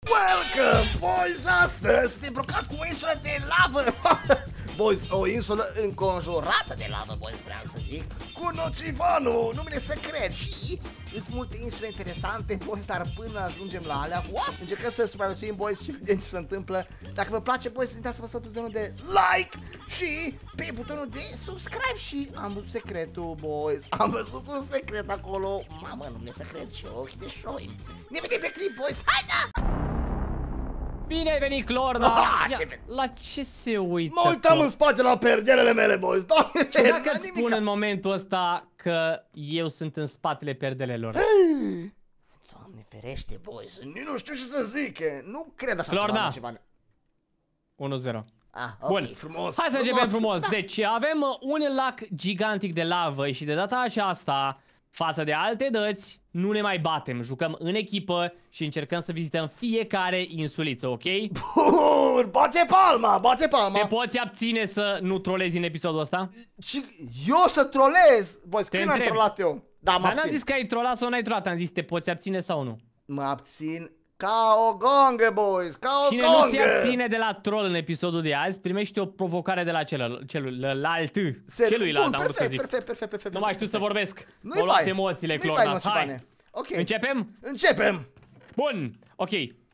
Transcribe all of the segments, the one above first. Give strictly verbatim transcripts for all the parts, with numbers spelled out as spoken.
Welcome, boys! Astăzi suntem blocat cu o insulă de lavă! Boys, o insulă înconjurată de lavă, boys, vreau să zic, cu Nocivanu, numele secret și sunt multe insule interesante, boys, dar până ajungem la alea, what? Încercăm să supraviețuim, boys, și vedem ce se întâmplă. Dacă vă place, boys, uitați să apăsați butonul de like și pe butonul de subscribe și am văzut secretul, boys, am văzut un secret acolo, mamă, nume secret și ochi de șoim. Ne vedem pe clip, boys, hai da! Bine ai venit, Clorda! Ah, Ia, la ce se uită? Mă uitam în spate la perdelele mele, boys, doamne, ce dacă îți spun în momentul ăsta că eu sunt în spatele perdelelor? Doamne ferește, boys, nu știu ce să zic, nu cred așa Clorda. ceva. unu zero. Ah, ok, bun, frumos. hai să frumos. începem frumos. Da. Deci avem un lac gigantic de lavă și de data aceasta, față de alte dăți, nu ne mai batem. Jucăm în echipă și încercăm să vizităm fiecare insuliță, ok? Bun, bate palma, bate palma. Te poți abține să nu trolezi în episodul ăsta? Și eu să trolez? Boys, Te când am întreb. trolat eu? Da, mă Dar n-am abțin. zis că ai trolat sau n-ai trolat, am zis te poți abține sau nu. Mă abțin ca o gongă, boys, ca o Cine gongă. nu se abține de la troll în episodul de azi, primește o provocare de la celălalt, celuilalt, celuilalt, am vrut să perfect, zic. perfect, perfect, perfect. Nu mai știu să vorbesc. Nu-i M-au luat bai. emoțiile, Nu-i bai, Clordas, hai. Nocivane. Ok. Începem? Începem. Bun, ok.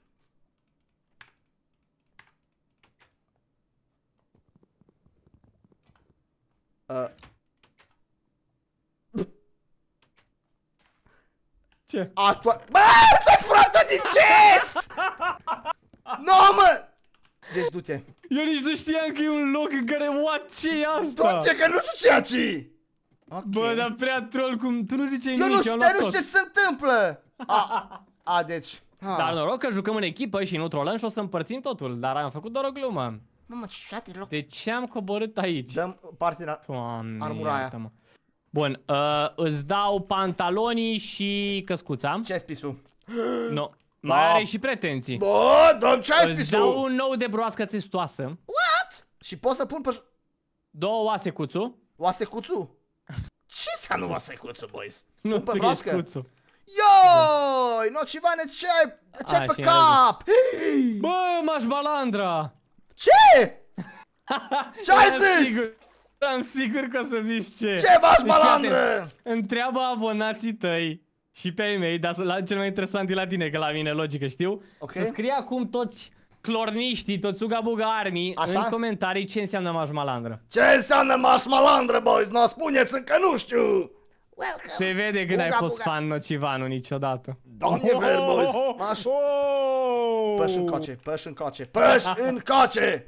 Uh. Ce? Atua... Bă, ce frate din chest! No, mă! Deci du-te. Eu nici nu știam că e un loc în care, what, ce e asta? Du-te că nu știu ceea ce. Okay. Bă, dar prea troll cum, tu nu ziceai Eu nu nimic, știu, eu am dar luat nu știu tot. ce se întâmplă. A, a deci. Ha. Dar noroc că jucăm în echipă și nu trollăm și o să împărțim totul, dar am făcut doar o glumă. Mamă, ce loc. De ce am coborât aici? Dăm partea Doamne, armura aia. iartă-mă. Bun, uh, îți dau pantalonii și căscuța. Ce ai spisul? Nu, mai are și pretenții. Bă, dăm ce ai Îți spisul? dau un nou de broască testoasă. What? Și pot să pun pe... Două oase cuțu. Oasecuțu? Ce înseamnă oasecuțu, boys? Nu, Pun pe tu ești broască? cuțu. Ioi, Nocivane, ce ai, ce ai A, pe și cap? Bă, m-aș balandra. Ce? Ce ai Eram zis? sigur, eram sigur că o să zici ce. Ce v-aș Deci, balandră? fii atent, întreabă abonații tăi și pe ai mei, dar la, cel mai interesant e la tine, că la mine logică știu. Ok. Să scrie acum toți clorniștii, toți Uga Buga Army Așa? în comentarii ce înseamnă m-aș malandră. Ce înseamnă mașmalandră, boys? Nu spuneți încă nu știu. Welcome. Se vede că n-ai Buga, fost buga. fan Nocivanu niciodată. Doamne ver, boys. Maș... Păși încoace, păși încoace, păși încoace.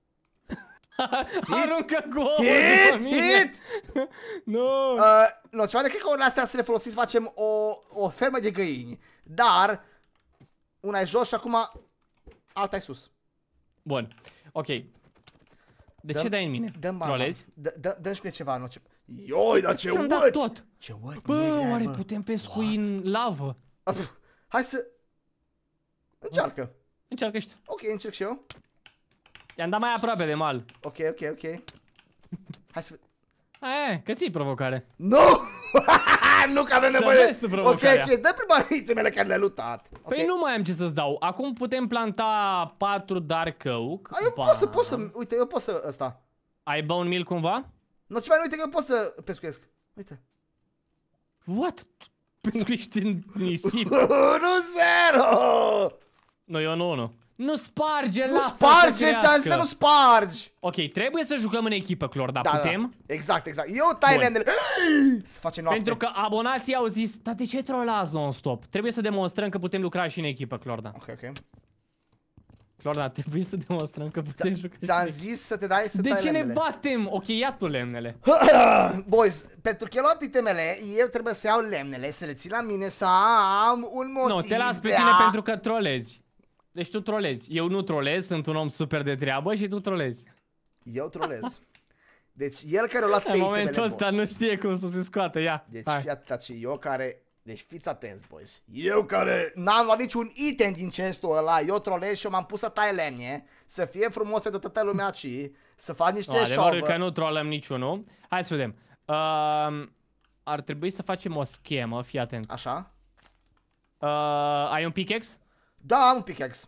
Aruncă cu ouă Hit, după mine. hit. Nu. Uh, Nocivane, cred că ori astea să le folosiți, facem o, o fermă de găini. Dar, una e jos și acum alta e sus. Bun, ok. De Dăm- ce dai în mine? Dăm bani. Trolezi? Dă- dă- Dă-mi și mie ceva, Noci... Ioi, dar ce Ți-am dat wăt! tot. Ce wăt, Bă, negre ai, oare bă. putem pescui în lavă? Ah, pf, hai să... Încearcă. Încearcă și tu. Ok, încerc și eu. I-am dat mai aproape de mal. Ok, ok, ok. Hai să... Aia, că ții provocare. Nu! Nu că avem Să nevoie... vezi tu Ok, provocarea. ok, dă prima itemele care le-ai lutat. Ok. Păi nu mai am ce să-ți dau. Acum putem planta patru dark oak. A, eu pot să, pot să... Uite, eu pot să... Ăsta. Ai bone meal cumva? Nocivane, uite că eu pot să pescuiesc. Uite. What? Pescuiești în nisip? unu zero! Nu, eu nu, nu. Nu sparge, Nu lasă spargi, să ți-am zis să crească. nu spargi! Ok, trebuie să jucăm în echipă, Clor, dar Da, putem? da, exact, exact. Eu tai Bun. lemnele. Să facem noapte. Pentru că abonații au zis, dar de ce trolați non-stop? Trebuie să demonstrăm că putem lucra și în echipă, Clorda. Ok, ok. Clorda, trebuie să demonstrăm că putem juca și în Ți-am echipă. zis să te dai să De tai ce ne lemnele. batem? Ok, ia tu lemnele. Boys, pentru că eu luat itemele, eu trebuie să iau lemnele, să le țin la mine, să am un motiv. Nu, te las pe de tine a- pentru că trolezi. Deci tu trolezi. Eu nu trolez, sunt un om super de treabă și tu trolezi. Eu trolez. Deci el care a luat pe În itemele, momentul boys. ăsta nu știe cum să se scoată, ia. Deci Hai. fii atâta și eu care... Deci fiți atenți, boys. Eu care n-am luat niciun item din chestul ăla, eu trolez și eu m-am pus să tai lemne, să fie frumos pentru toată lumea aici, să fac niște No, adevărul e șovă. că nu trolăm niciunul. Hai să vedem. Uh, ar trebui să facem o schemă, fii atent. Așa? Uh, ai un pickaxe? Da, am un pickaxe.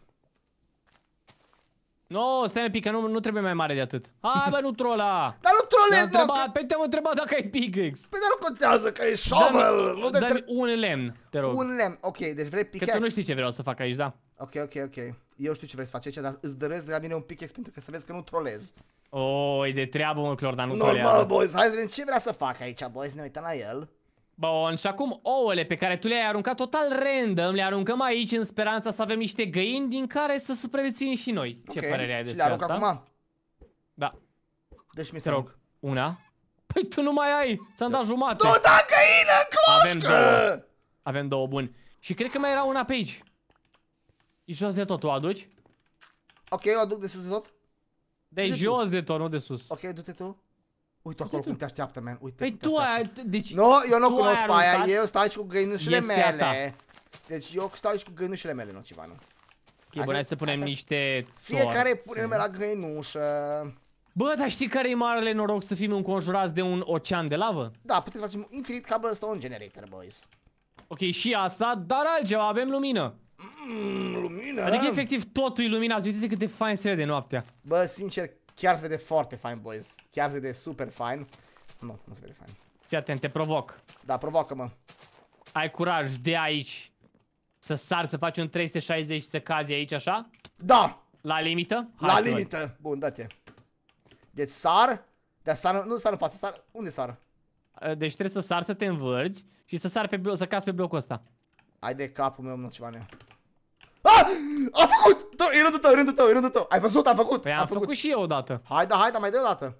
No, stai un pic, că nu, nu trebuie mai mare de atât. Hai bă, nu trola! Dar nu trolezi, mă! Pe păi te-am întrebat dacă ai pickaxe. Păi dar nu contează că e shovel! Nu de Dă-mi un lemn, te rog. Un lemn, ok, deci vrei Că pickaxe? tu nu știi ce vreau să fac aici, da? Ok, ok, ok. Eu știu ce vrei să faci aici, dar îți dăresc de la mine un pickaxe pentru că să vezi că nu trolezi. Oh, e de treabă, mă, Clor, dar nu Normal, trolează. boys, hai să vedem ce vrea să fac aici, boys, ne uităm la el. Bun, și acum ouăle pe care tu le-ai aruncat total random, le aruncăm aici în speranța să avem niște găini din care să supraviețuim și noi. Ce Ok, părere ai și despre le arunc asta? acum? Da, Deci mi te rog. Una. Păi tu nu mai ai, ți-am dat jumate. Du, da, găină, Avem două. cloșcă! Avem două, bun. Și cred că mai era una pe aici. E jos de tot, o aduci? Ok, o aduc de sus de tot. De Du-te jos de tot, nu de sus. Ok, du-te tu. Uite acolo tu. cum te așteaptă, man. Uite Păi cum te tu așteaptă. ai, deci... Nu, eu nu tu cunosc ai pe aia, aruncat, eu stau aici cu găinușile este a ta. mele. Deci eu stau aici cu găinușile mele, Nocivanu. Ok, bun, hai să punem Asta- niște Fiecare torțe. pune nume la găinușă. Bă, dar știi care e marele noroc să fim înconjurați de un ocean de lavă? Da, puteți face infinit cobblestone generator, boys. Ok, și asta, dar altceva, avem lumină. Mmm, lumină. Adică efectiv totul iluminat, uite cât de fain se vede noaptea. Bă, sincer, chiar se vede foarte fain, boys. Chiar se vede super fain. Nu, nu se vede fain. Fii atent, te provoc. Da, provoacă-mă. Ai curaj de aici să sari, să faci un trei sute șaizeci și să cazi aici așa? Da! La limită? Hai La să văd. limită. Bun, dă-te. Deci sar. Dar sar, nu sar în față, sar. Unde sar? Deci trebuie să sari, să te învârți și să sari pe bloc, să cazi pe blocul ăsta. Hai de capul meu, nu ceva nea. Ah! A făcut! Tu, e rândul tău, e rândul tău, e rândul tău. Ai văzut, am făcut. Păi am făcut și eu odată. Hai, da, hai, da, mai dă o dată.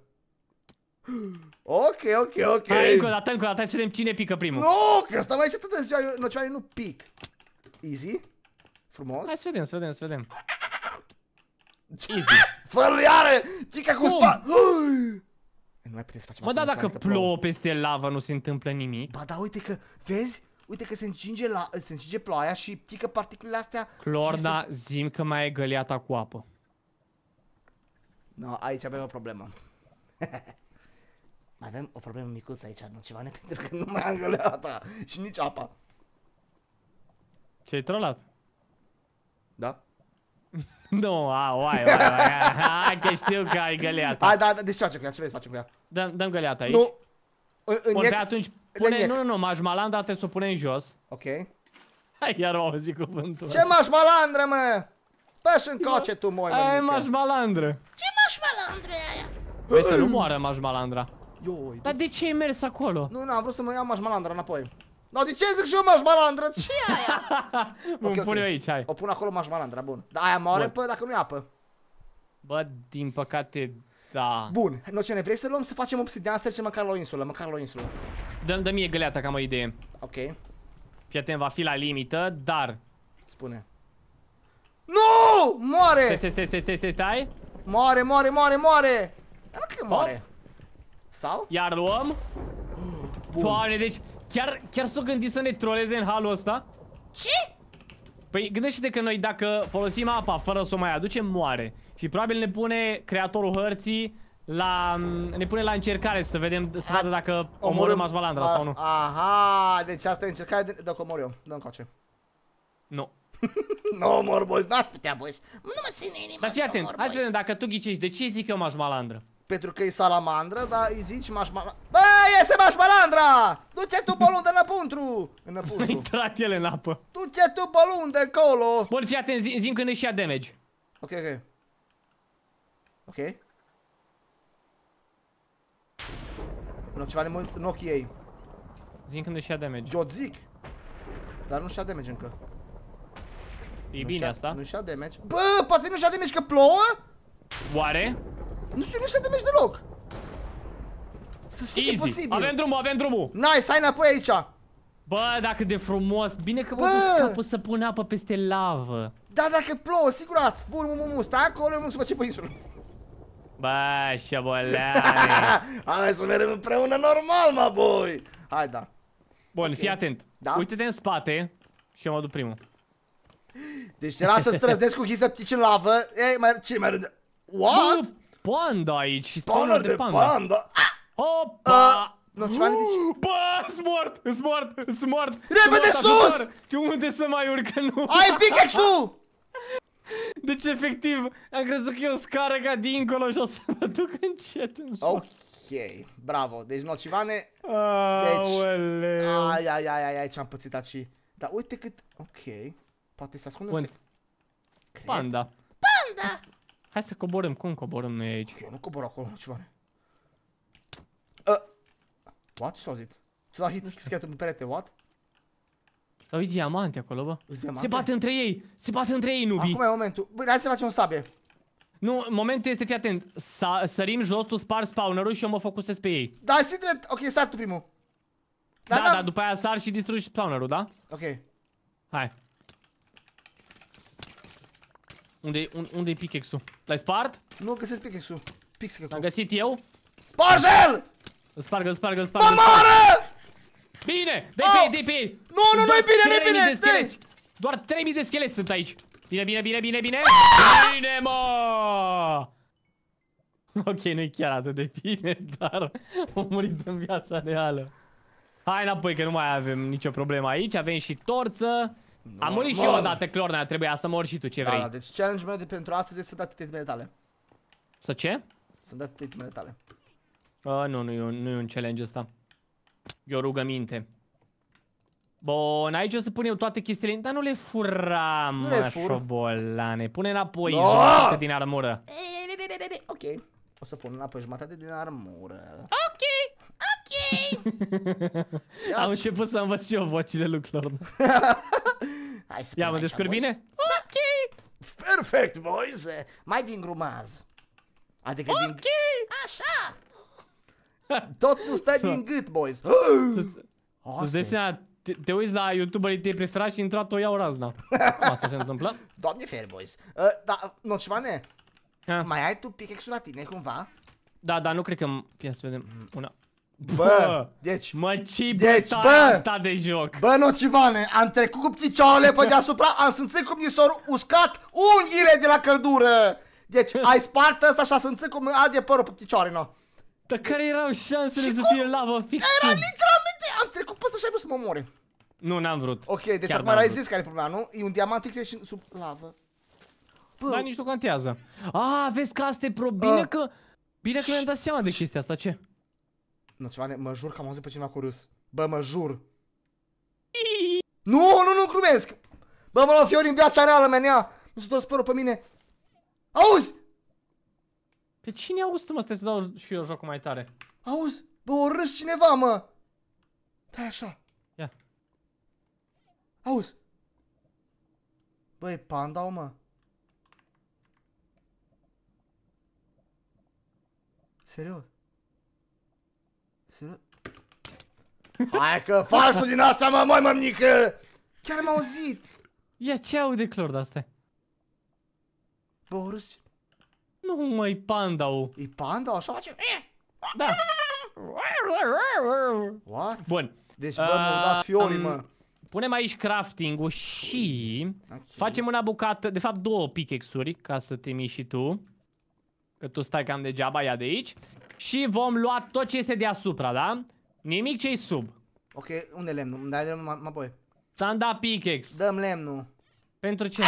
Ok, ok, ok. Hai, încă o dată, încă o dată, hai să vedem cine pică primul. Nu, că stăm aici atâta ziua, eu, Nocivanu, nu pic. Easy. Frumos. Hai să vedem, să vedem, să vedem. Easy. Fără iară! Tica cu Cum? spa... Nu mai puteți face Mă, da, mai dacă plouă peste lavă nu se întâmplă nimic. Ba da, uite că, vezi? Uite că se încinge, la, se încinge ploaia și tică particulele astea. Clorna, zim că mai e găleata cu apă. No, aici avem o problemă. Mai avem o problemă micuță aici, nu ceva, pentru că nu mai am găleata și nici apa. Ce-ai trollat? Da? Nu, a, oai, oai, oai, hai că știu că ai găleata. Hai, da, da, deci ce facem cu ea? Ce vrei să facem cu ea? Dăm, dăm găleata aici. Nu. În, în Bun, ec... pe atunci pune, ec. nu, nu, nu, majmalandra trebuie să o punem jos. Ok. Hai, iar o auzi cuvântul. Ce mașmalandră, mă? Bă, și încoace tu, moi, Ai mă, majmalandră. Ce mașmalandră e aia? Vrei să nu moară majmalandra. Ioi. Dar de ce ai mers acolo? Nu, nu, am vrut să mă iau mașmalandra înapoi. No, de ce zic și eu mașmalandră? Ce e aia? Bun, Ok, ok. pune-o aici, hai. O pun acolo mașmalandra, bun. Da, aia moare, Bun. pă, dacă nu e apă. Bă, din păcate, da. Bun, Nocene, vrei să luăm să facem obsidian, să trecem măcar la o insulă, măcar la o insulă. Dăm, dă mie găleata că am o idee. Ok, Fii atent, va fi la limită, dar... spune. Nu! Moare! Stai, stai, stai, stai, stai, stai, stai. Moare, moare, moare, moare! Dar nu cred că moare. Sau? Iar luăm. Bun. Doamne, deci chiar, chiar s-o gândit să ne troleze în halul ăsta? Ce? Păi gândește-te că noi dacă folosim apa fără să o mai aducem, moare. Și probabil ne pune creatorul hărții la... ne pune la încercare să vedem, să vadă dacă omorâm majmalandra sau nu. Aha, deci asta e încercarea de... Dacă omor eu, dă încoace. Nu. Nu omor, boys, n-aș putea, boys. Nu mă ține inima Dar fii să atent, omor, hai să boys. vedem dacă tu ghicești de ce zic eu majmalandră. Pentru că e salamandră, dar îi zici mașmalandra. Bă, iese mașmalandra! Du-te tu pe lundă înăpuntru! A Înăpuntru. intrat el în apă. Du-te tu pe lundă încolo! Bun, fii atent, zi, zi-mi când își ia damage. Ok, ok. Ok. Nu, ceva în în ochii ei. Zi-mi când își ia damage. Eu zic. Dar nu și-a damage încă. E Nu bine și-a- asta. Nu și-a damage. Bă, poate nu și-a damage că plouă? Oare? Nu știu, nu și-a damage deloc. Să fie Easy. posibil. Avem drumul, avem drumul. Nice, hai înapoi aici. Bă, dacă de frumos. Bine că Bă! mă dus capul să pun apă peste lavă. Da, dacă plouă, sigurat. Bun, mu, mu, mu, stai acolo, nu să facem pe insulă. Bă, șabolane. Hai să mergem împreună normal, mă, boy. Hai, da. Bun, Ok. fii atent. Da? Uite-te în spate și eu mă duc primul. Deci te las să străznesc cu hisăptici în lavă. Ei, mai, ce mai râde? What? Bă, panda aici și Spawner spawner de de panda. panda. Ah! Opa! Nu, ceva ne zici? Bă, sunt mort, sunt mort, sunt mort. Repede Sunt mort, sus! ajutor! Și unde să mai urc că nu? Ai pickaxe-ul! Deci efectiv am crezut că e o scară ca dincolo și o să mă duc încet în jos. Ok, bravo. Deci nocivane. Aoleu. Ai, ai, ai, ai, ai, ce-am pățit aici. Dar uite cât... Ok. Poate să ascunde un sec... Panda. Panda! Hai să coborâm. Cum coborâm noi aici? Ok, nu cobor acolo, nocivane. Uh. What? Ce s-a auzit? Ce-a hit schetul pe perete, what? Dar uite diamante acolo, bă. Diamante? Se bate între ei. Se bate între ei, nubii. Acum e momentul. Băi, hai să facem o sabie. Nu, momentul este, fii atent. Sa sărim jos, tu spari spawnerul și eu mă focusez pe ei. Da, sigur, ok, sar tu primul. Da, da, da, după aia sar și distrugi spawnerul, da? Ok. Hai. Unde-i unde pickaxe-ul? L-ai spart? Nu găsesc pickaxe-ul. Pixel. L-am găsit eu. Sparge-l! Îl sparg, îl sparg, îl sparg. Mă moară! Bine! Dă-i pe ei, dă-i pe ei! Nu, nu, nu-i bine, nu-i bine! de scheleți. Doar trei mii de scheleți sunt aici. Bine, bine, bine, bine, bine! Bine, mă! Ok, nu-i chiar atât de bine, dar am murit în viața reală. Hai înapoi că nu mai avem nicio problemă aici, avem și torță. Am murit și eu odată, Clorna, trebuia să mor și tu, ce vrei? Da, da, deci challenge-ul meu de pentru astăzi este să dai titimele tale. Să ce? Să dai titimele tale. Uh, nu, nu e, un, nu e un challenge ăsta. E o rugăminte. Bun, aici o să pun eu toate chestiile, dar nu le furam, nu le mă, fur. șobolane. Pune înapoi No! jumătate din armură. Ok. O să pun înapoi jumătate din armură. Ok. Ok. Am început să învăț și eu vocile lui Clorna. Hai să Ia, mă descurc bine? Ok. Perfect, boys. Mai din grumaz. Adică okay. din... Așa. Totul stă din gât, boys. Tu-ți dai seama, te, te uiți la youtuberii tăi preferați și intrat o iau razna. Asta se întâmplă? Doamne fer, boys. Uh, da, Nocivane, Ha. mai ai tu pickaxe-ul la tine, cumva? Da, dar nu cred că... Ia să vedem. Una. Bă, deci... Mă, ce deci, bă, bă, asta de joc. Bă, Nocivane, am trecut cu picioarele pe deasupra, am simțit cum mi s-au uscat unghiile de la căldură. Deci, ai spart ăsta și am simțit cum arde părul pe picioare, no. Dar care erau șansele Și să cum? fie lavă fix Era sub? literalmente, am trecut pe ăsta și ai vrut să mă omore. Nu, n-am vrut. Ok, deci Chiar acum n-am ai vrut. zis care e problema, nu? E un diamant fix și sub lavă. Bă, Dar nici nu contează. Ah, vezi că asta e pro... Bine Ah. că... Bine că mi-am dat seama de chestia asta, ce? Nocivane, mă jur că am auzit pe cineva cu râs. Bă, mă jur. Nu, nu, nu, glumesc. Bă, mă, Fiori, în viața reală, menea. Nu se tot spără pe mine. Auzi? Pe cine auzi tu, mă? Stai să dau și eu jocul mai tare. Auzi? Bă, o râs cineva, mă. Stai așa. Ia. Auzi? Băi, panda, mă. Serios? Serios? Hai că faci tu din asta, mă, măi, mămnică! Chiar am auzit! Ia, ce aude Clor de-astea? Bă, o râs... Nu, măi, panda-ul. E panda? Așa face? Da. What? Bun. Deci, bă, m-au dat fiorii, um, mă. Punem aici crafting-ul și... Okay. Facem una bucată, de fapt două pickaxe-uri, ca să te miști și tu. Că tu stai cam degeaba, ia de aici. Și vom lua tot ce este deasupra, da? Nimic ce-i sub. Ok, unde e lemnul? Îmi dai lemnul, mă, băi. Ți-am dat pickaxe. Dăm lemnul. Pentru ce?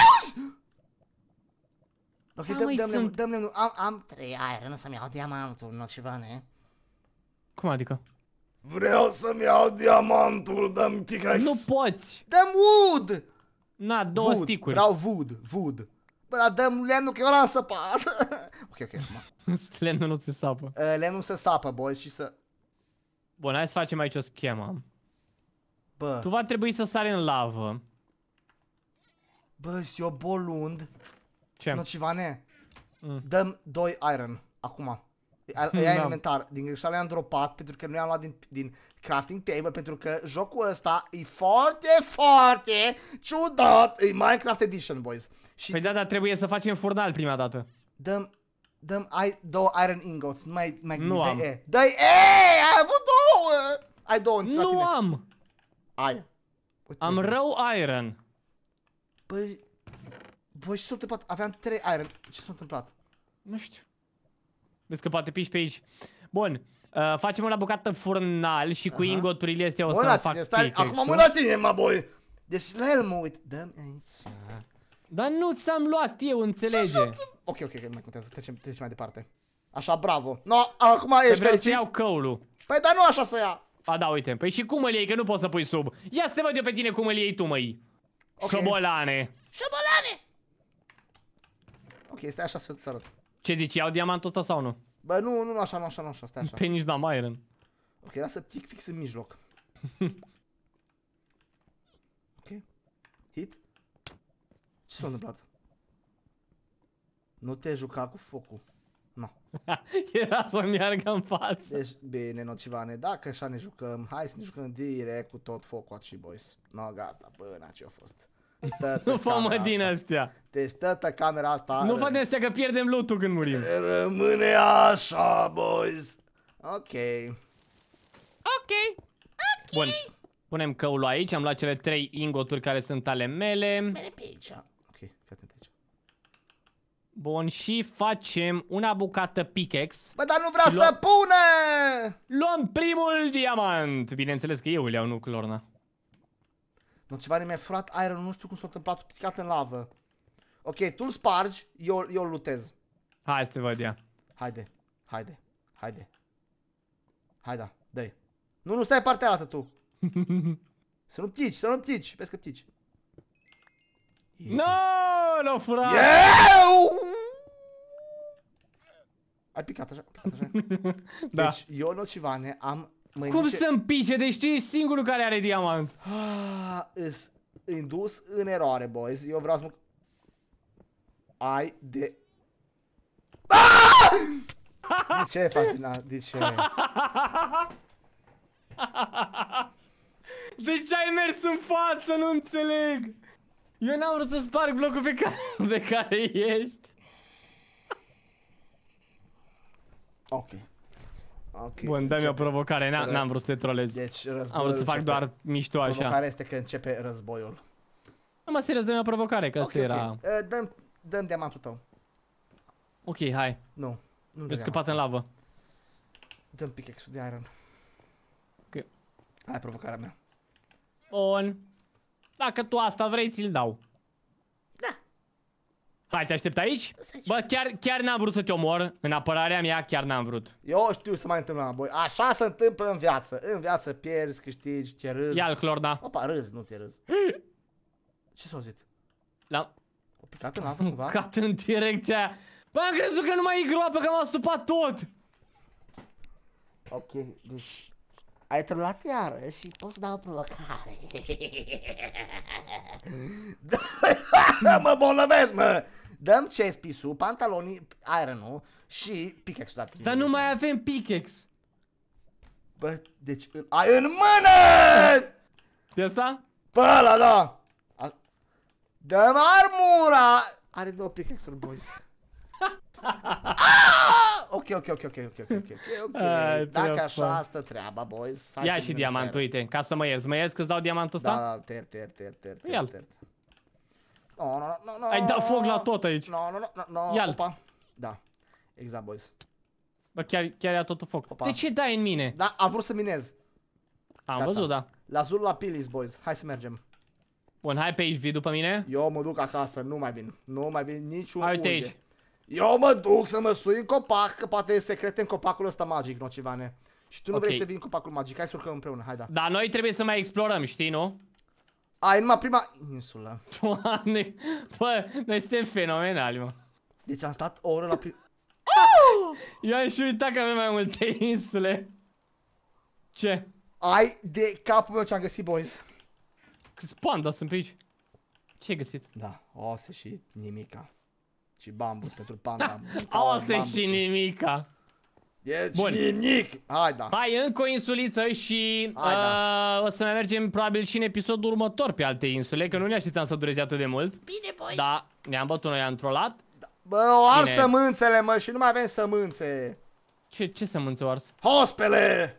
Ok, Da, dăm, măi, dăm lemnul, sunt. dăm lemnul. Am, am trei aer, nu să-mi iau diamantul, nu ceva, ne? Cum adică? Vreau să-mi iau diamantul, dăm pickaxe. Nu poți. Dăm wood! Na, două Wood, sticuri. vreau wood, wood. Bă, dar dăm lemnul că eu l-am săpat. Ok, ok, acum. Lemnul nu se sapă. Uh, lemnul se sapă, boys, și să... Bun, hai să facem aici o schemă. Bă, Tu va trebui să sari în lavă. bă, eu bolund. Ce? Nocivane. Mm. Dăm doi iron, acum. E, e Da. elementar, din greșeală i-am dropat pentru că nu i-am luat din, din crafting table, pentru că jocul ăsta e foarte, foarte ciudat. E Minecraft Edition, boys. Și Păi da, dar trebuie să facem furnal prima dată. dăm, dăm ai, două iron ingots, nu mai, mai Nu dai am. E. Dai E, ai avut două! Ai două la Nu tine. am! Ai. Uite, Am uite. rău iron. Băi, băi, ce s-a întâmplat? Aveam trei iron, ce s-a întâmplat? Nu știu. Vezi că poate piși pe aici. Bun. Uh, facem una bucată furnal și cu Aha. ingoturile astea o Mâna să la fac tine, stai, pickaxe-ul. acum mâna la tine, mă, boi. Deci la el mă uit, dăm aici. Dar nu ți-am luat eu, înțelege. Ok, ok, ok, nu mai contează, trecem, trecem mai departe. Așa, bravo. No, acum ești vreau să fericit? iau căulul. Păi, dar nu așa să ia. A, da, uite. Păi și cum îl iei, că nu poți să pui sub. Ia să te văd eu pe tine cum îl iei tu, măi. Okay. Șobolane. Șobolane! Ok, stai așa să-ți arăt. Ce zici, iau diamantul ăsta sau nu? Bă, nu, nu, așa, nu, așa, nu, așa, stai așa. Pe nici n-am iron. Ok, lasă tic fix în mijloc. Ok. Hit. Ce s-a întâmplat? Nu te juca cu focul. No. Era să meargă în față. Deci, bine, Nocivane, dacă așa ne jucăm, hai să ne jucăm direct cu tot focul și boys. No, gata, bă, na, ce-a fost. Nu fă mă din astea. Deci, toată camera asta... Nu fă din astea că pierdem loot-ul când murim. Rămâne așa, boys. Ok. Ok. Bun. Punem căulul aici, am luat cele trei ingoturi care sunt ale mele. Mele pe aici. Ok, fii atent aici. Bun, și facem una bucată pickaxe. Bă, dar nu vrea Luăm... să pune! Luăm primul diamant. Bineînțeles că eu îl iau, nu Clorna. Nu, ceva mi-a furat iron, nu știu cum s-a întâmplat, picat în lavă. Ok, tu-l spargi, eu, eu-l lutez. Hai să te văd ea. Haide, haide, haide. Haide, dă-i. Nu, nu, stai partea altă tu. Să nu ptici, să nu ptici, vezi că ptici. No, l-au furat. Eu! Ai picat așa, picat așa. Da. Deci, eu, Nocivane, am... Mă Cum induce... să-mi pice? Deci tu ești singurul care are diamant. Ah, îs indus în eroare, boys. Eu vreau să mă... Ai de... Ah! De ce faci din a... De ce? De ce ai mers în față? Nu înțeleg. Eu n-am vrut să sparg blocul pe care, pe care ești. Ok. Ok. Bun, dă-mi o provocare, n-am vrut să te trolez. Deci, războiul am vrut să fac începe. doar mișto așa. Provocarea este că începe războiul. Nu, mă, serios, dă-mi o provocare, că asta okay, era... Okay. Uh, dăm, dăm diamantul tău. Ok, hai. Nu. Nu Eu scăpat în lavă. Dăm pickaxe-ul de iron. Ok. Hai provocarea mea. Bun. Dacă tu asta vrei, ți-l dau. Da. Hai, te aștept aici? Bă, chiar, chiar n-am vrut să te omor. În apărarea mea chiar n-am vrut. Eu știu să mai întâmplă la boi. Așa se întâmplă în viață. În viață pierzi, câștigi, te râzi. Ia-l, Clorna. Opa, râzi, nu te râzi. Ce s-a auzit? L-am... O picat în lavă cumva? Cat în direcția aia. Bă, am crezut că nu mai e groapă, că m-a stupat tot. Ok, deci... Ai trălat iară și poți da o provocare. Mă bolnăvesc, mă! Dăm chest piece-ul, pantalonii, iron-ul și pickaxe-ul dat. Dar nu mai avem pickaxe. Bă, deci îl ai în mână! De asta? Bă, ăla, da! A... Dăm armura! Are două pickaxe-uri, boys. Ah! Ok, ok, ok, ok, ok, ok, ok, ok. Ai, Dacă așa stă treaba, boys. Hai ia și diamantul, uite, ca să mă ierți. Mă ierți că-ți dau diamantul ăsta? Da, da, ter, ter, ter, ter, ter, Ia-l. ter. No, no, no, no. Ai dat foc la tot aici. No, no, no, no, Ia-l. Opa. Da. Exact, boys. Bă, chiar, chiar ia totul foc. Opa. De ce dai în mine? Da, am vrut să minez. Am Gata. văzut, da. La Zul la Pilis, boys. Hai să mergem. Bun, hai pe aici, vii după mine? Eu mă duc acasă, nu mai vin. Nu mai vin niciun Hai, uite unde. aici. Eu mă duc să mă sui în copac, că poate e secret în copacul ăsta magic, Nocivane. Și tu nu Ok. vrei să vii în copacul magic, hai să urcăm împreună, hai da. Dar noi trebuie să mai explorăm, știi, nu? Ai numai prima insulă. Doamne, bă, noi suntem fenomenali, mă. Deci am stat o oră la prim... Eu am și uitat că avem mai multe insule. Ce? Ai de capul meu ce am găsit, boys. Câți panda sunt pe aici? Ce ai găsit? Da, ose și nimica. Și bambus pentru panda. Ose și nimica. Deci Bun. nimic. Hai da. Hai, încă o insuliță și Hai, da. uh, o să mai mergem probabil și în episodul următor pe alte insule, că nu ne așteptam să dureze atât de mult. Bine, boys. Da, ne-am bătut noi, am trolat. Bă, o ars Bine. sămânțele, mă, și nu mai avem sămânțe. Ce, ce sămânță ars? Hospele!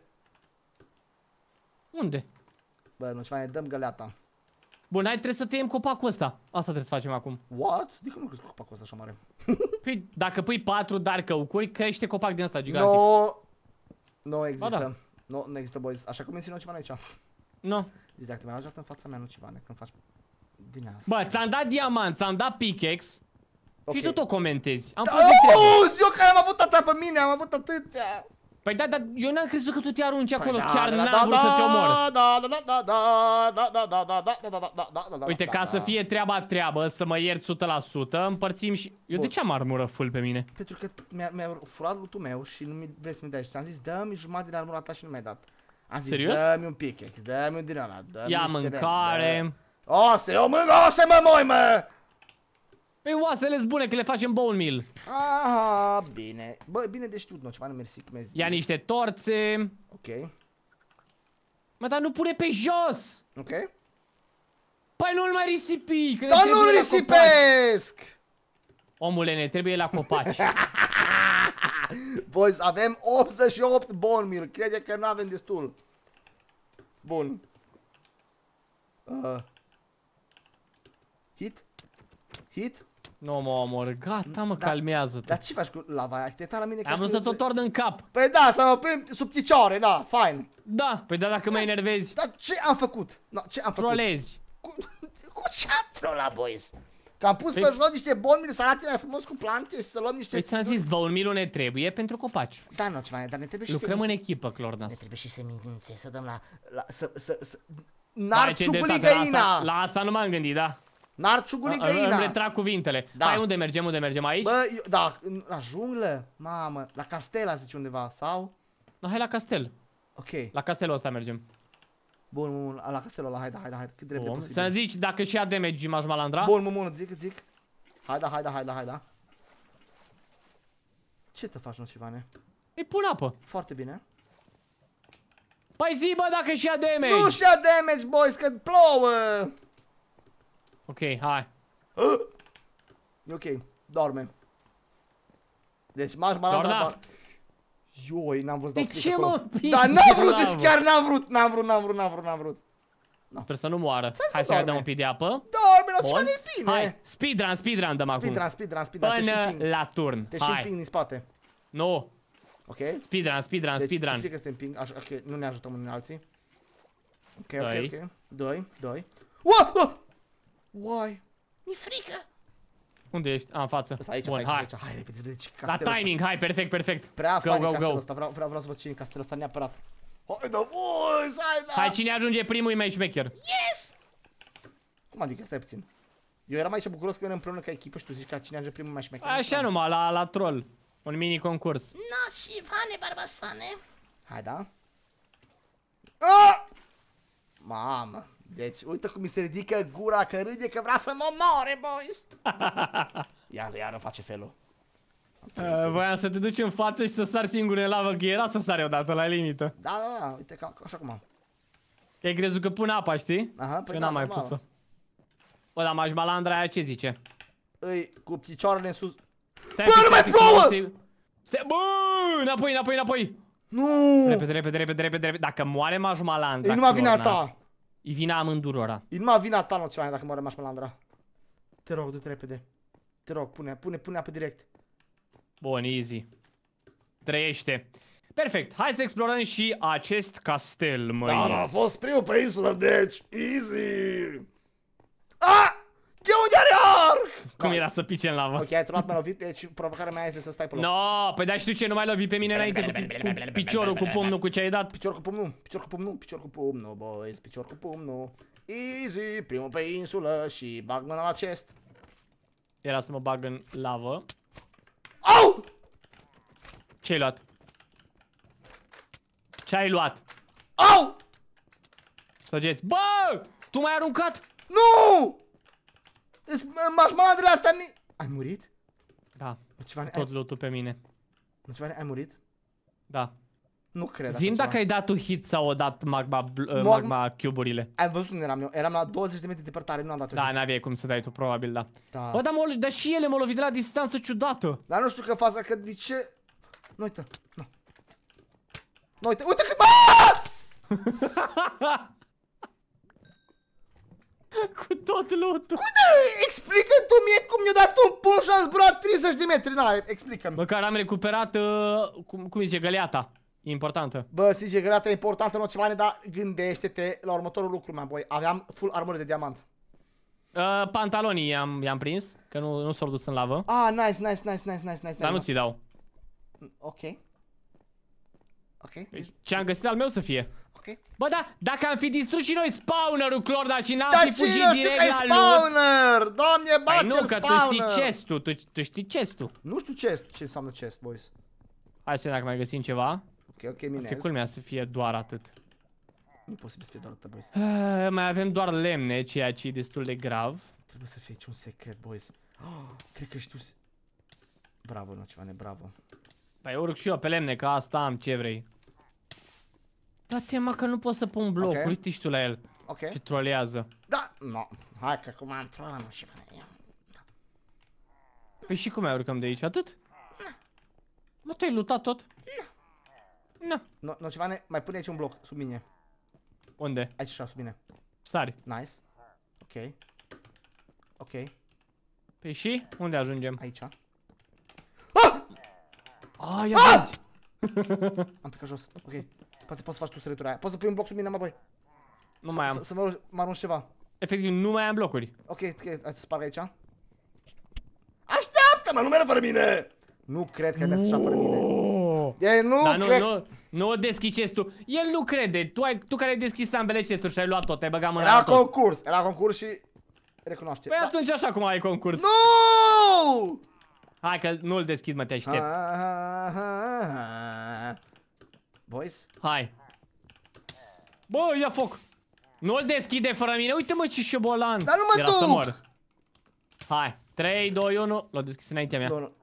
Unde? Bă, nu ceva, ne dăm găleata. Bun, hai, trebuie să tăiem copacul ăsta. Asta trebuie să facem acum. What? De că nu crezi că copacul ăsta așa mare? Păi, dacă pui patru dar căucuri, crește copac din ăsta gigantic. No, nu există. Ba da. Nu, nu există, boys. Așa cum menționăm ceva aici. No. Zici, dacă mi-ai ajutat în fața mea, nu ceva, când faci... din asta. Bă, ți-am dat diamant, ți-am dat pickaxe. Okay. Și tu tot comentezi. Am da, fost de treabă. eu care am avut atâta pe mine, am avut atâtea. Păi da, dar eu n-am crezut că tu te arunci acolo, Păi da, chiar da, n-am da, vrut da, să te omor. Da, da, da, da, da, da, da, da, da, da, da, da, da, da, Uite, da, ca da. să fie treaba treabă, să mă iert o sută la sută, împărțim și... Eu Bun. de ce am armură full pe mine? Pentru că mi-a mi furat lootul meu și nu mi vrei să mi dai. Și ți-am zis, dă-mi jumătate din armura ta și nu mi-ai dat. Am zis, Serios? dă-mi un pickaxe, dă-mi un din ăla, dă-mi Ia niște mâncare. lemn, dă... O, să iau mâncă, o să mă moi, mă! Păi oasele bune, că le facem bone meal. Aha, bine. Bă, bine de știut, nu, ceva, nu mersi, cum ai zis. Ia niște torțe. Ok. Mă, dar nu pune pe jos! Ok. Păi nu-l mai risipi, că ne Dar trebuie nu la copaci. risipesc! Omule, ne trebuie la copaci. Boys, avem optzeci și opt bone meal, crede că nu avem destul. Bun. Uh. Hit? Hit? Nu mă omor, gata mă, Da. calmează-te. Dar ce faci cu lava aia? Te la mine Am vrut să tot tord în cap. Păi da, să mă pun sub picioare, da, fine. Da, păi da, dacă mă enervezi, Dar ce am făcut? No, ce am făcut? trolezi. Cu, cu ce am trolat, boys? Că am pus Păi- pe jos niște bone meal să arate mai frumos cu plante și să luăm niște... Păi ți-am zis, bone meal-ul ne trebuie pentru copaci. Da, nu, ceva, dar ne trebuie și Lucrăm în semințe. echipă, Ne Clornas. trebuie și semințe, să dăm la... la să, să, să... Hai, ce N-ar dreptate, la asta, găina! la asta nu m-am gândit, da. N-ar ciuguli Îmi găina! retrag cuvintele. Da. Hai, unde mergem, unde mergem? Aici? Bă, eu, da, în- la junglă? Mamă, la Castela zice undeva, sau? No, hai la castel. Ok, La castelul ăsta mergem. bun, bun, bun, la Castelul ăla, hai, da, hai, da, hai, cât de repede Bun. posibil. Să-mi zici dacă și ia damage Maș Malandra. Bun, bun, bun, zic, zic. Hai, da, hai, da, hai, da, hai, da. Ce te faci, Nocivane? Îi pun apă. Foarte bine. Păi zi, bă, dacă și ia damage. Nu și-a damage, boys, că plouă! Ok, hai. E ok, dorme. Deci m-aș Doar mă da. Ioi, n-am vrut să De dau click ce, acolo. mă, împingi Dar n-am în vrut, deci lavă? chiar n-am vrut, n-am vrut, n-am vrut, n-am vrut, n-am vrut. Sper să nu moară. Hai să-i doarme. dăm un pic de apă. Dorme, la ceva Bun. e bine. Hai, speedrun, speedrun dăm acum. Speedrun, speedrun, speedrun, te și Până ping. la turn. Te și Hai. ping din spate. Nu. Ok? Speedrun, speedrun, Deci speedrun. știi că suntem ping, așa, ok, nu ne ajutăm unii alții. Ok, Doi. ok, ok. Doi, doi. Ua! Ua! Uai! Mi-e frică! Unde ești? A, în față. Ăsta aici, Bun, aici, hai. aici, hai, repede, deci La castelul timing, hai, perfect, perfect. ăsta. Prea Go, fain go, castelul go. ăsta, vreau, vreau, vreau să văd ce e în castelul ăsta neapărat. Hai, da, boys, hai, da! Hai, cine ajunge primul e matchmaker. Yes! Cum adică, stai puțin. Eu eram aici bucuros că venim împreună ca echipă și tu zici că cine ajunge primul mai șmecher. Așa numai, la, la troll. Un mini concurs. Na, și Vane Barbasane. Hai, da? Ah! Mamă, deci uite cum mi se ridică gura că râde că vrea să mă omoare, boys. Iar, iar face felul. Uh, voiam să te duci în față și să sari singur în lavă, că era să sari odată la limită. Da, da, da, uite ca, așa cum am. Că ai crezut că pun apa, știi? Aha, păi Că da, n-am mai normal. pus-o. Bă, dar Maș Malandra aia ce zice? Îi, cu picioarele în sus. Stai Bă, un pic, nu mai stai un pic, plouă! să- Stai, bă, înapoi, înapoi, înapoi. Nu! Repede, repede, repede, repede, repede. Dacă moare Maș Malandra, E numai vina Clornas, ta. E vina amândurora. E numai vina ta, nu ceva, dacă moare Mașmalandra. Te rog, du-te repede. Te rog, pune, pune, pune apă direct. Bun, easy. Trăiește. Perfect, hai să explorăm și acest castel, măi. Dar a fost primul pe insulă, deci, easy! Ah! E unde are arc! Cum Vai. era să pice în lavă? Ok, ai trolat, m-a lovit, deci provocarea mea este să stai pe loc. No, păi da, știu ce, nu mai lovi pe mine înainte cu, cu piciorul, cu pumnul, cu ce ai dat. Picior cu pumnul, picior cu pumnul, picior cu pumnul, boys, picior cu pumnul. Easy, primul pe insulă și bag mâna la chest. Era să mă bag în lavă. Au! Ce-ai luat? Ce-ai luat? Au! Săgeți. Bă! Tu m-ai aruncat? Nu! Mașmalandrele astea mi... Ai murit? Da, Nocivane, tot ai... loot pe mine. Nocivane, ai murit? Da. Nu cred Zim așa dacă ceva. ai dat un hit sau o dat magma, bl- Magma- magma cube-urile. Ai văzut unde eram eu? Eram la douăzeci de metri departare, nu am dat-o. Da, n-aveai cum să dai tu, probabil, da. Da. Bă, dar, mă, dar și ele m-au lovit de la distanță ciudată. Dar nu știu că faza, că de ce... Nu uită, nu. Nu uite, uite cât... Cu tot loot-ul. Explică tu mie cum mi-a dat un pun și am zburat treizeci de metri în aer, explică-mi. Măcar am recuperat, uh, cum, cum zice, găleata. E importantă. Bă, zice că data e importantă, Nocivane, dar gândește-te la următorul lucru, man, boy. Aveam full armură de diamant. Uh, pantalonii i-am i-am prins, că nu, nu s-au dus în lavă. Ah, nice, nice, nice, nice, nice, nice. Dar nu ți dau. Ok. Ok. Ce-am găsit al meu să fie. Ok. Bă, da, dacă am fi distrus și noi spawner-ul, Clorda, și n-am Dar fi fugit cine direct știu la că e loot. spawner? Doamne, bate Păi nu, că tu știi chest-ul, tu, tu știi chest-ul. Nu știu chest, ce înseamnă chest, boys. Hai să vedem dacă mai găsim ceva. Ok, ok, Ar minez. fi culmea să fie doar atât. Nu e posibil să fie doar atât, boys. Uh, mai avem doar lemne, ceea ce e destul de grav. Trebuie să fie aici un secret, boys. Oh, cred că știu... Bravo, Nocivane, bravo. Păi urc și eu pe lemne, că asta am, ce vrei. Da, tema că nu pot să pun blocul, Ok. uite și tu la el. Ok. Ce trolează. Da, no. Hai că acum am trolat, Nocivane. Păi și cum mai urcăm de aici? Atât? Mă, tu ai lootat tot? Nu. No, Nocivane, mai pune aici un bloc, sub mine. Unde? Aici așa, sub mine. Sari. Nice. Ok. Ok. Păi și? Unde ajungem? Aici. Ah, ia vezi! Am plecat jos. Ok. Poate poți să faci tu săritura aia. Poți să pui un bloc sub mine, mă, băi. Nu mai am. Să mă arunci ceva. Efectiv, nu mai am blocuri. Ok, ok, hai să sparg aici. Așteaptă-mă, nu merg fără mine! Nu cred că ai mers așa fără mine. E, nu Dar nu, cred. nu, nu o deschizi chestul. El nu crede. Tu, ai, tu care ai deschis ambele chesturi și ai luat tot, ai băgat mâna Era la tot. concurs, era concurs și recunoaște. Păi Da. atunci așa cum ai concurs. Nu! Hai că nu-l deschid, mă, te aștept. Boys? Hai. Bă, ia foc. Nu-l deschide fără mine. Uite, mă, ce șobolan. Dar nu mă Era să duc. mor. Hai. trei, doi, unu. L-o deschis înaintea mea. Nu, nu.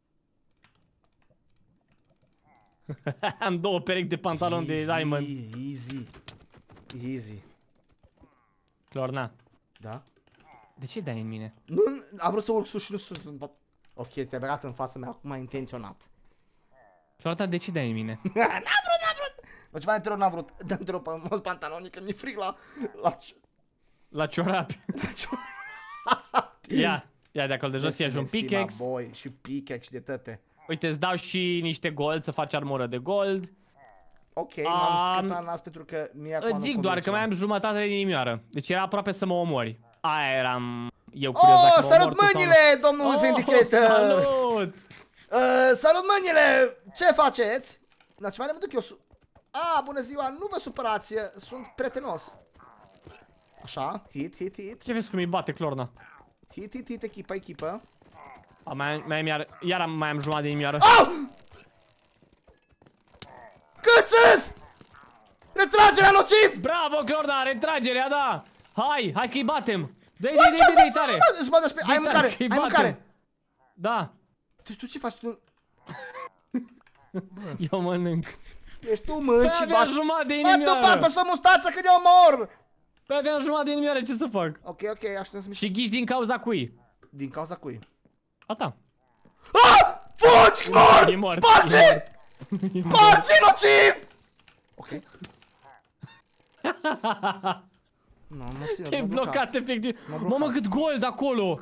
Am două perechi de pantaloni de diamond. Easy, easy. Clorna. Da? De ce dai în mine? Nu, am vrut să urc sus și nu sunt. Ok, te-ai băgat în fața mea acum intenționat. Clorna, de ce dai în mine? N-am vrut, n-am vrut! Mă, ceva te rog, n-am vrut. Dă-mi te rog pe mulți pantaloni, că mi-e frig la... La... La ciorapi. La ce... Ia. Ia de acolo de jos, ia-și un pickaxe. Boy, și pickaxe de tăte. Uite, îți dau și niște gold să faci armură de gold. Ok, m-am Am- scăpat nas pentru că mie acum Îți zic nu doar că convine mai am jumătate de inimioară. Deci era aproape să mă omori. Aia eram eu ceva. curios dacă Oh, mă omor salut tu sau nu. mâinile, domnul Oh, Vindicator! salut! Uh, salut mâinile! Ce faceți? La ceva ne mă duc eu su... Ah, bună ziua, nu vă supărați, sunt prietenos. Așa, hit, hit, hit. Ce vezi cum îi bate Clorna? Hit, hit, hit, echipă, echipă. A, mai, mai am iar, iar am, mai am jumătate de inimioară. Oh! Cât îs? Retragerea nociv! Bravo, Clorna, retragerea, da! Hai, hai că-i batem! Dă-i, Bă, dă-i, ce dă-i, dă-i bă, tare! jumătate, jumătate, spre- ai Dă-i tare, mâncare, că-i ai batem. mâncare. Da, Deci tu ce faci? Tu eu mănânc. ești tu Păi mânci și aveam bați. jumătate de Bă, tu inimioară! pe să mustață că eu mor! Păi aveam jumătate de inimioară, ce să fac? Ok, ok, aștept să mi Și ghiși din cauza cui? Din cauza cui? A ta. Ah! Fugi, mor! E mort, Sparge! e Sparge, nociv! Ok. Nu, mă țin, Te-ai m-a blocat efectiv. M-a blocat. Mamă, cât gold acolo!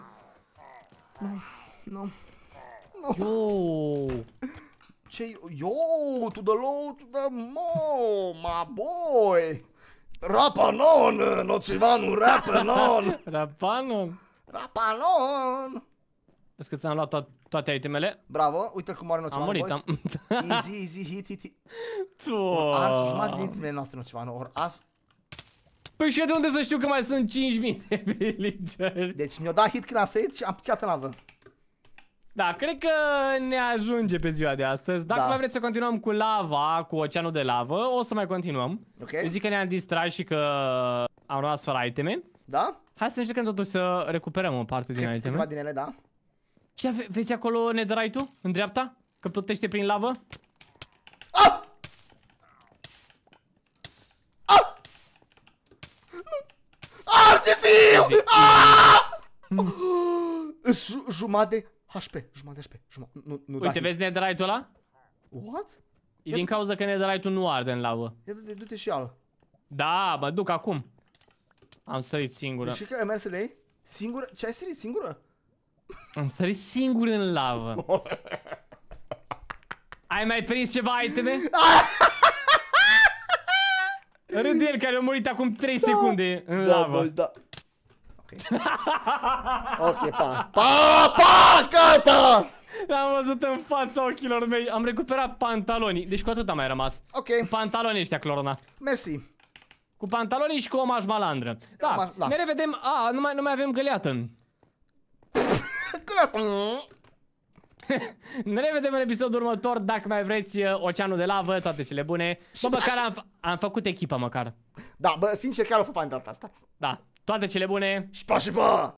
Nu. Yo! Ce yo, to the low, to the mo, my boy. Rapanon, nocivanu, rapanon. Rapanon! Rapanon. Vezi că ți-am luat to toate itemele? Bravo, uite cum moare Am nocivanu, murit, boys. am... Easy, easy, hit, hit, hit. Tu. Ars jumătate din itemele noastre, nocivanu, ori ars. Păi și eu de unde să știu că mai sunt cinci mii de villageri? Deci mi-o dat hit când am sărit și am picat în lavă. Da, cred că ne ajunge pe ziua de astăzi. Dacă Da. mai vreți să continuăm cu lava, cu oceanul de lavă, o să mai continuăm. Ok? Eu zic că ne-am distrat și că am rămas fără iteme. Da? Hai să încercăm totuși să recuperăm o parte din Câteva iteme. din ele, da? Ce ave vezi acolo netherite-ul? În dreapta? Că plutește prin lavă? Ah! Ah! Artifiu! Easy, Ah! Ju- Jumătate H P, jumătate H P, jumătate, nu, nu da Uite, hit. vezi netherite-ul ăla? What? E din cauza că netherite-ul nu arde în lavă. Ia du-te, du-te și al. Da, mă duc acum. Am sărit singură. Deci că ai mers să le iei? Singură? Ce ai sărit? Singură? Am sărit singur în lavă. Ai mai prins ceva iteme? Râd de el care a murit acum trei secunde în Da, lavă. boys, da. Ok. Ok, pa. Pa, pa, gata! Am văzut în fața ochilor mei. Am recuperat pantalonii. Deci cu atât am mai rămas. Ok. Pantalonii ăștia, Clorona. Mersi. Cu pantalonii și cu o mașmalandră. Da, da. ne revedem. A, nu mai, nu mai avem găleată. Ne revedem în episodul următor. Dacă mai vreți Oceanul de lavă, toate cele bune. Bă, măcar am, am făcut echipă măcar. Da, bă, sincer, chiar o fă fain data asta. Da, toate cele bune. Și pa și pa!